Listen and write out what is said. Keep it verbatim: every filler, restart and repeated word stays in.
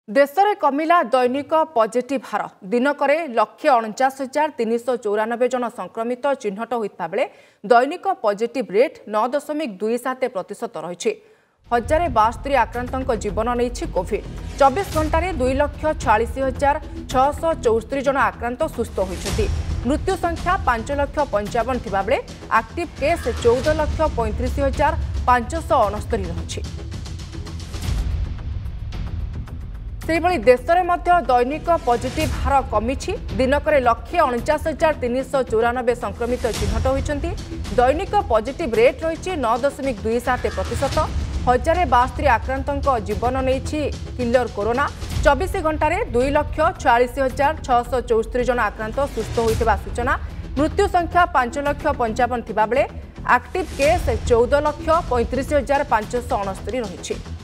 देश में कमिला दैनिक पॉजिटिव हार दिनक लक्षे अणचाश हजार तीन सौ चौरानबे जन संक्रमित चिन्हट होता बेले दैनिक पॉजिटिव रेट नौ दशमिक दुई सात प्रतिशत रही हजार बास्तरी आक्रांतों जीवन नहीं कोविड चौबीस घंटे दुई लक्ष छियालीस हजार छःश चौस्तरी जन आक्रांत सुस्थ होती मृत्यु संख्या पांच लक्ष पंचावन थिबा बेले एक्टिव केस चौदह लक्ष पैंतीस हजार पांचश अणस्तरी रही। सेहिभଳି देशरे मध्य दैनिक पॉजिटिव हार कमी दिनक लक्षे अणचाश हजार तीन सौ चौरानबे संक्रमित चिन्हट होती दैनिक पॉजिटिव रेट रही नौ दशमिक दुई सात प्रतिशत हजार बास्तरी आक्रांतों जीवन नहीं किलर कोरोना चौबीस घंटे दुई लक्ष छियालीस हजार छःश चौस्तरी जन आक्रांत सुस्थ होता सूचना मृत्यु संख्या पांच लक्ष पंचावन थिबा बेले एक्टिव केस चौदह लक्ष पैंतीस हजार पांचश अणस्तरी रही।